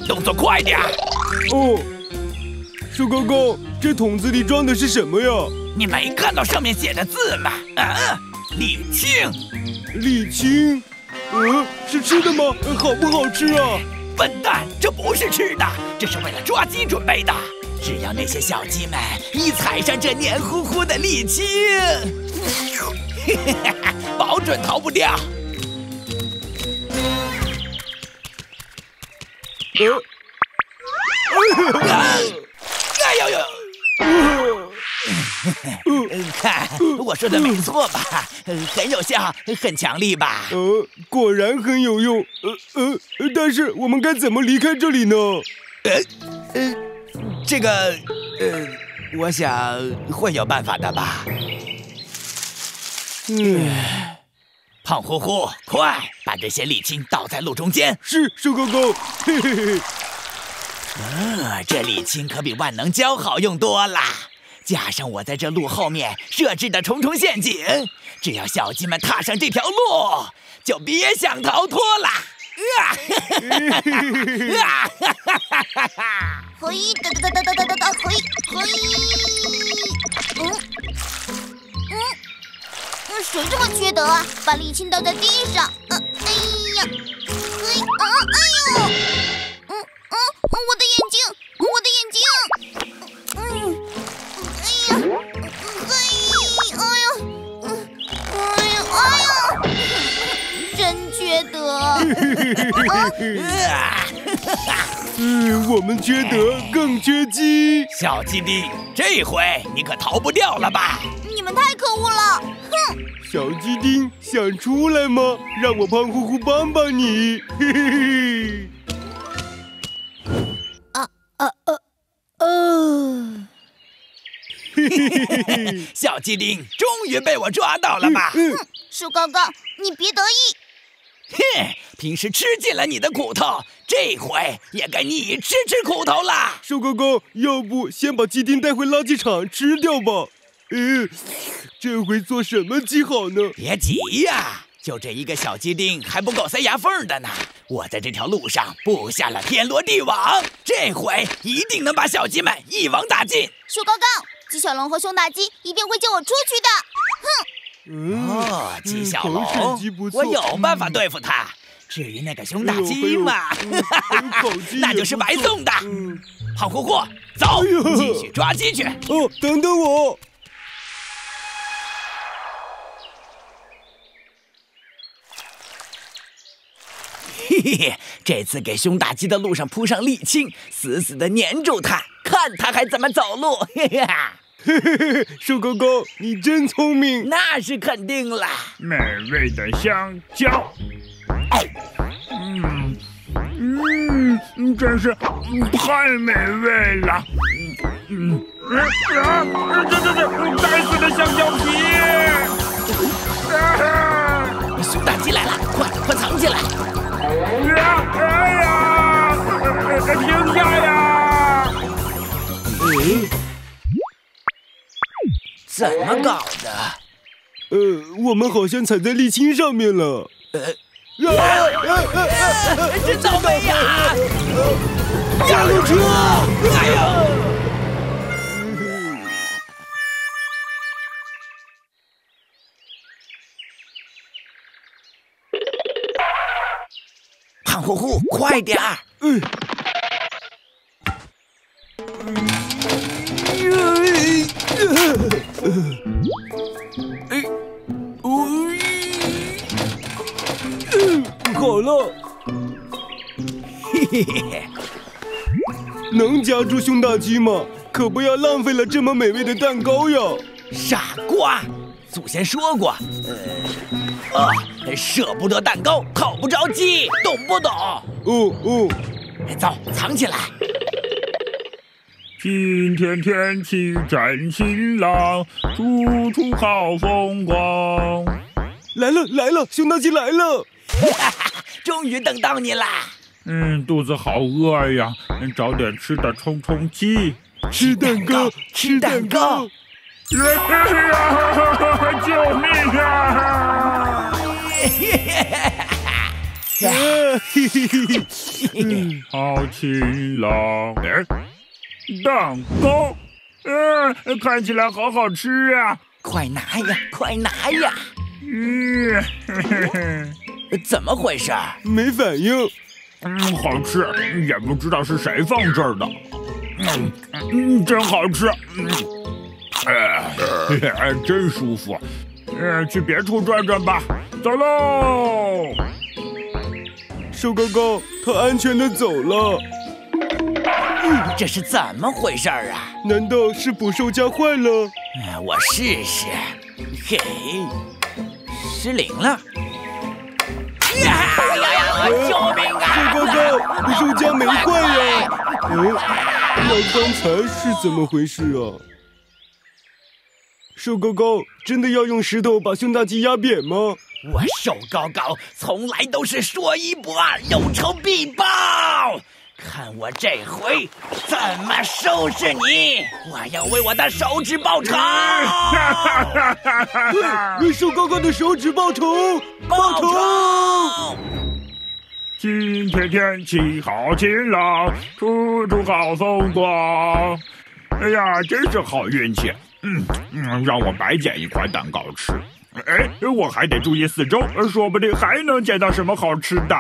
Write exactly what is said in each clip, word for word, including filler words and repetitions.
动作快点！ 哦，树高高，这桶子里装的是什么呀？ 你没看到上面写的字吗？啊，沥青。 沥青？嗯，是吃的吗？好不好吃啊？ 笨蛋，这不是吃的，这是为了抓鸡准备的。只要那些小鸡们一踩上这黏糊糊的沥青，保准逃不掉。 呃， 哎呦呦！看，我说的没错吧？很有效，很强力吧？ 呃，果然很有用。呃呃，但是我们该怎么离开这里呢？ 呃呃，这个呃，我想会有办法的吧。 嗯， 胖乎乎，快把这些沥青倒在路中间。 是，树高高。嘿嘿嘿。 呃，这沥青可比万能胶好用多了。加上我在这路后面设置的重重陷阱，只要小鸡们踏上这条路，就别想逃脱了。啊！啊！ 嘿，哒哒哒哒哒哒哒，嘿，嘿，嗯嗯嗯，谁这么缺德啊？把沥青倒在地上，呃，哎呀，嘿，啊，哎呦，嗯嗯，我的眼睛，我的眼睛，嗯，哎呀，嘿，哎呀，嗯，哎呀，哎呀，真缺德。 啊！ 嗯，我们缺德更缺鸡。 小鸡丁，这回你可逃不掉了吧？ 你们太可恶了！哼！ 小鸡丁想出来吗？让我胖乎乎帮帮你。嘿嘿嘿。 啊啊啊哦！ 嘿嘿嘿嘿。 小鸡丁终于被我抓到了吧？ 嗯。 哼，树高高，你别得意。 哼，平时吃尽了你的苦头，这回也该你吃吃苦头啦！ 树高高，要不先把鸡丁带回垃圾场吃掉吧？嗯，这回做什么鸡好呢？ 别急呀，就这一个小鸡丁还不够塞牙缝的呢。我在这条路上布下了天罗地网，这回一定能把小鸡们一网打尽。 树高高，鸡小龙和熊大鸡一定会救我出去的。哼！ 嗯、 哦，鸡小龙， 嗯、 我有办法对付他。至于那个熊大鸡嘛， 嗯、 那就是白送的。 嗯、 胖乎乎，走， 哎、 继续抓鸡去。 哦，等等我。 嘿嘿，这次给熊大鸡的路上铺上沥青，死死地粘住它，看它还怎么走路。嘿嘿。 嘿嘿嘿，树高高，你真聪明。 那是肯定啦。 美味的香蕉， 哎， 嗯嗯，真是太美味了。嗯嗯啊，这这这，该死的香蕉皮！ 啊！熊大鸡来了，快快藏起来！ 啊！哎呀，停下呀！ 嗯。怎么搞的？ 呃，我们好像踩在沥青上面了。 呃，啊啊啊啊、真倒霉呀！压路车！哎呦！胖乎乎，快点儿！嗯。 哎，哦，嗯，好了， 嘿嘿嘿， 能夹住熊大鸡吗？可不要浪费了这么美味的蛋糕呀！ 傻瓜，祖先说过，呃，啊，舍不得蛋糕，烤不着鸡，懂不懂？ 哦哦， 走，藏起来。 今天天气真晴朗，处处好风光。 来了来了，熊大鸡来了！ 哈哈，终于等到你啦！ 嗯，肚子好饿呀，找点吃的充充饥。 吃蛋糕，吃蛋糕！ 救命啊！ 嘿嘿嘿， 好勤劳。哎，蛋糕，嗯，看起来好好吃啊！ 快拿呀，快拿呀！ 嗯，嘿嘿嘿， 怎么回事？ 没反应。 嗯，好吃，也不知道是谁放这儿的。嗯嗯，真好吃。嗯，哎，真舒服。嗯，去别处转转吧。走喽！ 瘦高高，他安全的走了。 这是怎么回事啊？ 难道是捕兽夹坏了？ 哎，我试试。嘿，失灵了！呀呀呀！救命啊！ 瘦高高，捕兽夹没坏呀。嗯，那刚才是怎么回事啊？瘦高高，真的要用石头把胸大鸡压扁吗？ 我瘦高高从来都是说一不二，有仇必报。看我这回怎么收拾你！我要为我的手指报仇！ 对，为瘦高高的手指报仇！ 报仇！ 今天天气好晴朗，处处好风光。哎呀，真是好运气！嗯嗯，让我白捡一块蛋糕吃。哎，我还得注意四周，说不定还能捡到什么好吃的。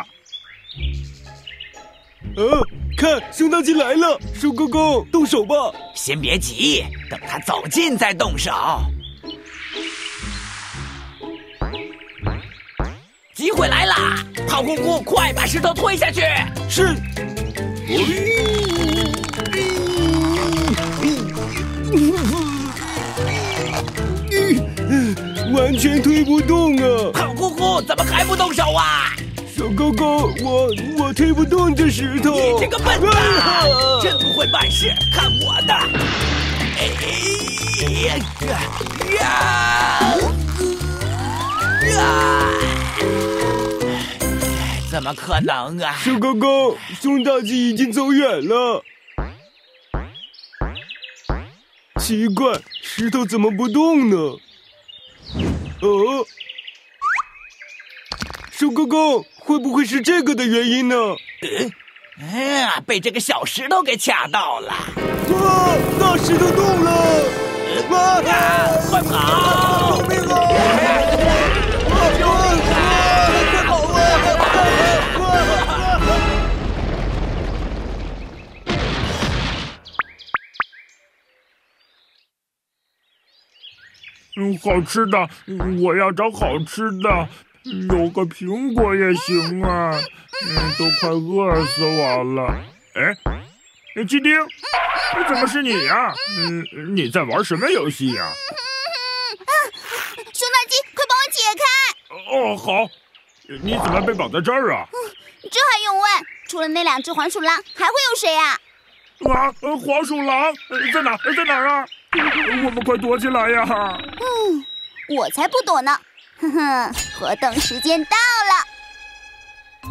呃，看，熊大鸡来了，瘦高高，动手吧！ 先别急，等他走近再动手。机会来啦！胖乎乎，快把石头推下去！ 是。完全推不动啊！ 胖乎乎，怎么还不动手啊？ 小高高，我我推不动这石头。 你这个笨蛋，啊、真不会办事！看我的！哎呀呀呀！怎么可能啊？ 小高高，熊大鸡已经走远了。奇怪，石头怎么不动呢？哦，瘦高高，会不会是这个的原因呢？ 嗯，啊，被这个小石头给卡到了！ 哇，大石头动了！ 啊，快跑！ 救命啊！救命啊！快跑啊！ 嗯，好吃的，我要找好吃的，有个苹果也行啊。嗯，都快饿死我了。哎，鸡丁，怎么是你呀？嗯，你在玩什么游戏呀？ 熊大鸡，快帮我解开！ 哦，好。你怎么被绑在这儿啊？ 这还用问？除了那两只黄鼠狼，还会有谁啊？ 啊，黄鼠狼在哪？在哪儿啊？我们快躲起来呀！ 嗯，我才不躲呢！哼哼，活动时间到了。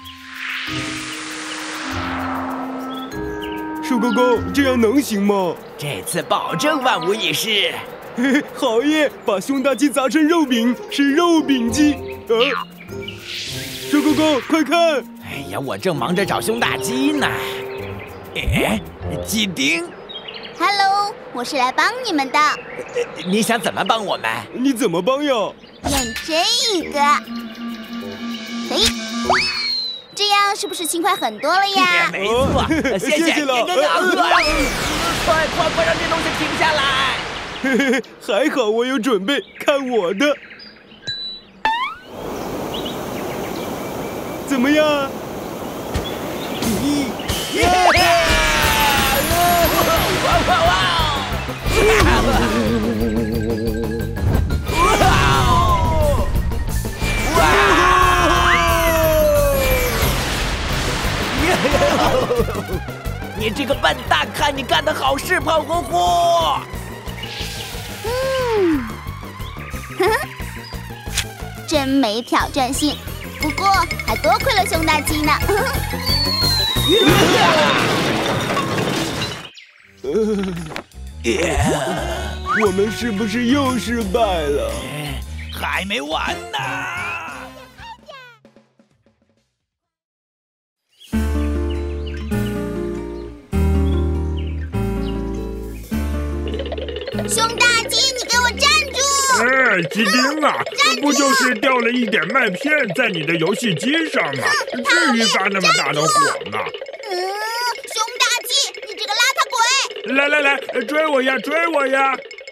瘦高高，这样能行吗？ 这次保证万无一失。 嘿嘿，好耶！把熊大鸡砸成肉饼，是肉饼鸡。呃，瘦高高，快看！ 哎呀，我正忙着找熊大鸡呢。哎，鸡丁。 Hello， 我是来帮你们的。 你想怎么帮我们？ 你怎么帮呀？ 用这个，嘿，这样是不是轻快很多了呀？ 没错，谢谢， 谢谢了。 快快快，让这东西停下来！ 嘿嘿，还好我有准备，看我的。怎么样？咦！ 哇哇哇！你这个笨蛋，看你干的好事，胖乎乎！ 嗯，呵呵，真没挑战性。不过还多亏了熊大鸡呢。 我们是不是又失败了？ 还没完呢！ 熊大鸡，你给我站住！ 哎，鸡丁啊，不就是掉了一点麦片在你的游戏机上吗？至于发那么大的火吗？ 嗯，熊大鸡，你这个邋遢鬼！ 来来来，追我呀，追我呀！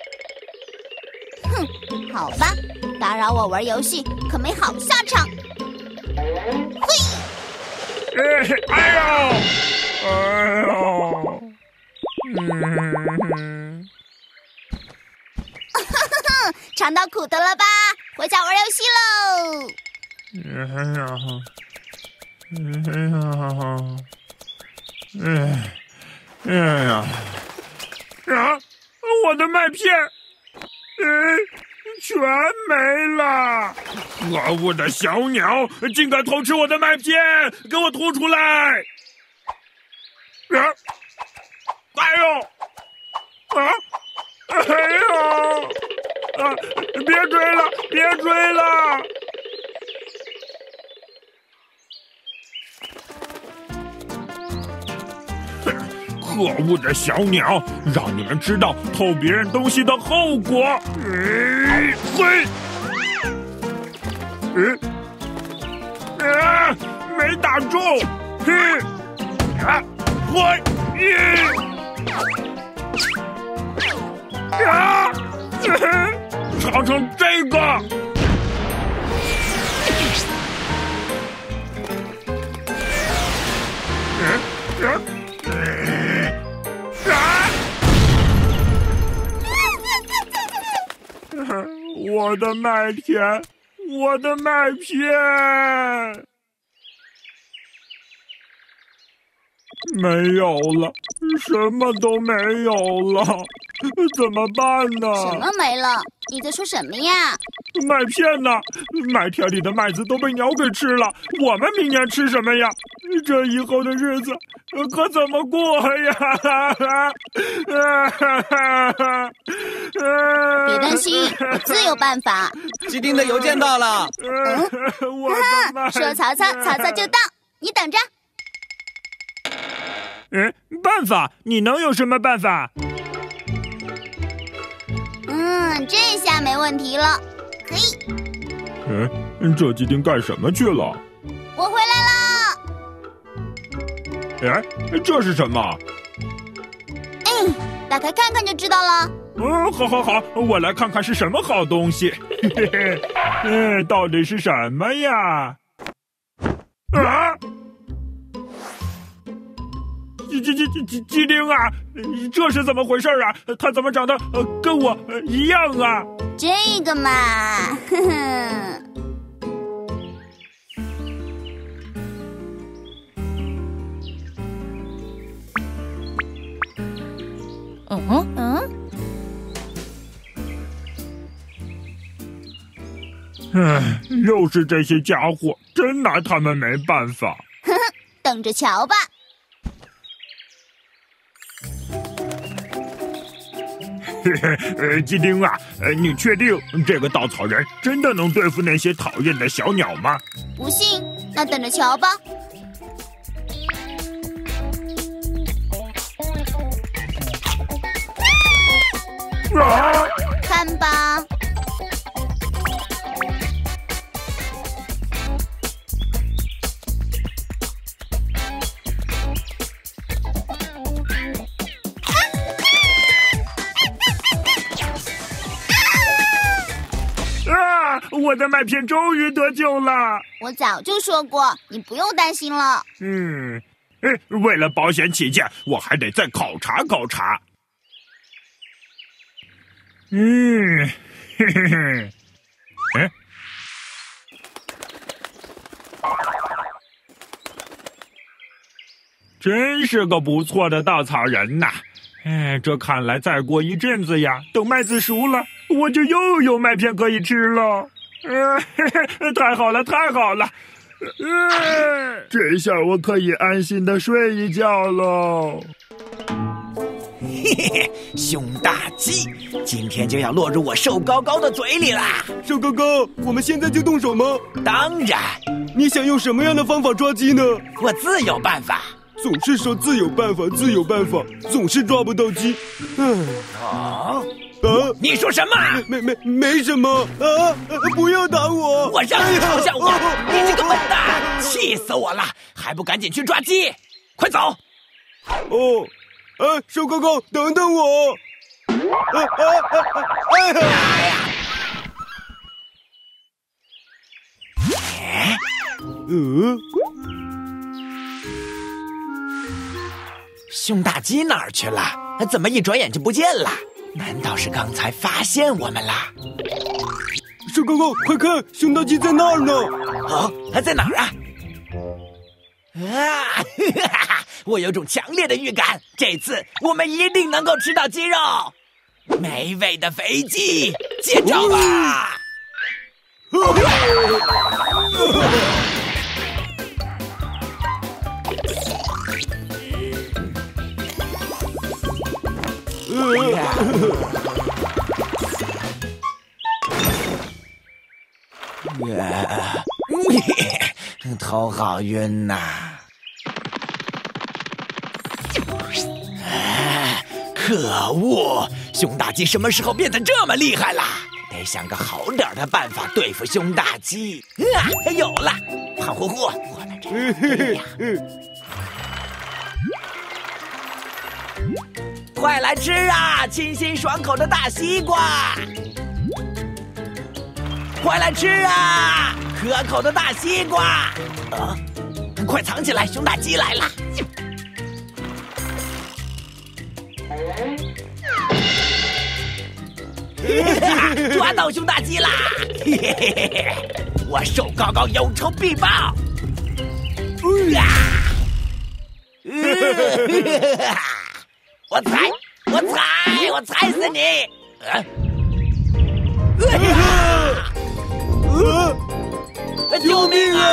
哼，好吧，打扰我玩游戏可没好下场。嘿！ 哎，哎呦，哎呦，嗯。 尝到苦的了吧？回家玩游戏喽！ 哎呀，哎呀，哎，哎呀，啊！我的麦片，哎，全没了！可恶的小鸟，竟敢偷吃我的麦片，给我吐出来！啊！哎呦！啊！哎呦！啊！别追了，别追了！可恶的小鸟，让你们知道偷别人东西的后果！哎，嘿！嗯，啊，没打中！嘿，啊，嘿，咦，啊！尝尝这个！嗯嗯啊！我的麦片，我的麦片，没有了，什么都没有了。怎么办呢？ 什么没了？你在说什么呀？ 麦片呢？麦田里的麦子都被鸟给吃了，我们明年吃什么呀？这以后的日子可怎么过呀？ 别担心，我自有办法。 鸡丁的邮件到了。 嗯，我的麦片。 说曹操，曹操就到。你等着。 嗯，办法？你能有什么办法？ 嗯，这下没问题了。可以。 嗯，这鸡丁干什么去了？ 我回来了。 哎，这是什么？ 哎，打开看看就知道了。 嗯，好好好，我来看看是什么好东西。嘿嘿，嗯，到底是什么呀？啊！鸡鸡鸡鸡鸡丁啊，这是怎么回事啊？它怎么长得呃跟我、呃、一样啊？ 这个嘛，呵呵。嗯嗯。 唉，又是这些家伙，真拿他们没办法。 呵呵，等着瞧吧。 嘿嘿，呃，鸡丁啊，呃，你确定这个稻草人真的能对付那些讨厌的小鸟吗？ 不信，那等着瞧吧。 啊！ 看吧。 我的麦片终于得救了！ 我早就说过，你不用担心了。 嗯，为了保险起见，我还得再考察考察。嗯，嘿嘿嘿，哎，真是个不错的稻草人呐！哎，这看来再过一阵子呀，等麦子熟了，我就又有麦片可以吃了。呃，太好了，太好了！呃，这下我可以安心的睡一觉喽。 嘿嘿嘿，熊大鸡，今天就要落入我瘦高高的嘴里啦！ 瘦高高，我们现在就动手吗？ 当然。 你想用什么样的方法抓鸡呢？ 我自有办法。 总是说自有办法，自有办法，总是抓不到鸡。唉， 啊， 啊， 啊！ 你说什么？ 没没没什么啊！不要打我！ 我让你嘲笑我，你这个笨蛋，气死我了！还不赶紧去抓鸡！快走！ 哦，哎，瘦高高，等等我！啊啊啊！哎呀！嗯， 熊大鸡哪儿去了？怎么一转眼就不见了？难道是刚才发现我们了？ 瘦高高，快看，熊大鸡在那儿呢！ 哦，它在哪儿啊？啊！哈哈，我有种强烈的预感，这次我们一定能够吃到鸡肉。美味的肥鸡，接招吧！头好晕呐！啊，可恶！熊大鸡什么时候变得这么厉害了？得想个好点的办法对付熊大鸡。啊，有了！胖乎乎，我来这里呀！快来吃啊！清新爽口的大西瓜！快来吃啊！可口的大西瓜！啊，快藏起来，熊大鸡来了！抓到熊大鸡啦！嘿嘿嘿嘿，我瘦高高有仇必报！啊！我踩，我踩，我踩死你！啊！啊！救命啊！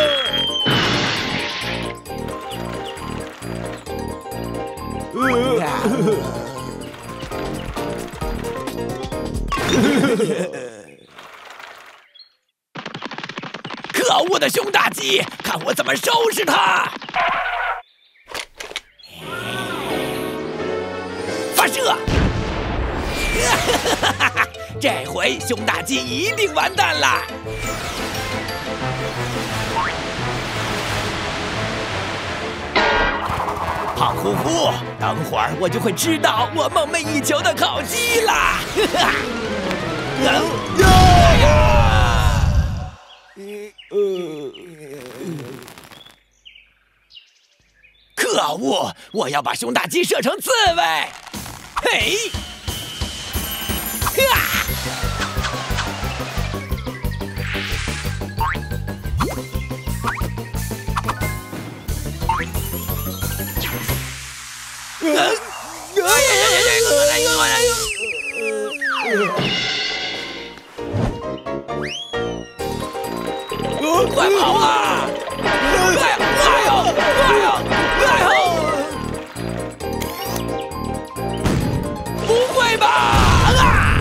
可恶的熊大鸡，看我怎么收拾它！发射！这回熊大鸡一定完蛋了！胖乎乎，等会儿我就会吃到我梦寐以求的烤鸡啦！可恶！我要把熊大鸡射成刺猬！嘿！啊！快跑啊！哎呀！哎呦！哎呦！哎呦！不会吧！啊！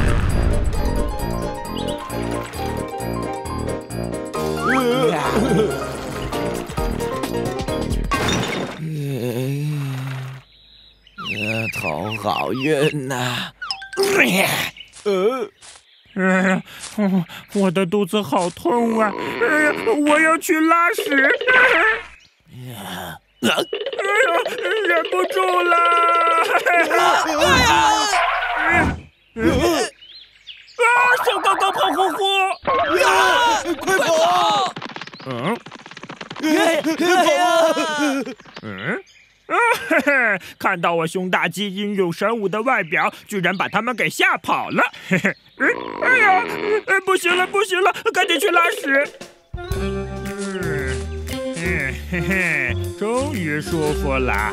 呃，头好晕呐！ 呃。 哎呀，我的肚子好痛啊！哎呀，我要去拉屎！哎呀，哎呀，忍不住了！哎呀！啊！小高高胖乎乎！ 啊！快跑！ 嗯？ 快跑！ 嗯？啊嘿嘿！看到我熊大鸡英勇神武的外表，居然把他们给吓跑了！嘿嘿，嗯，哎呀，呃，不行了，不行了，赶紧去拉屎！嗯，嗯，嘿嘿，终于舒服了。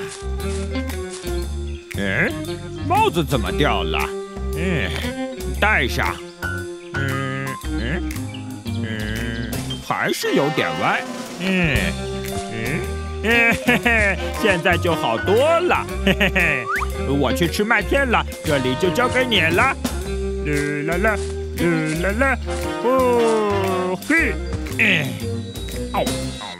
嗯，帽子怎么掉了？嗯，戴上。嗯嗯嗯，还是有点歪。嗯嗯。嘿嘿嘿，现在就好多了。嘿嘿嘿，我去吃麦片了，这里就交给你了。啦啦啦，啦啦啦，哦嘿，嗯，哦。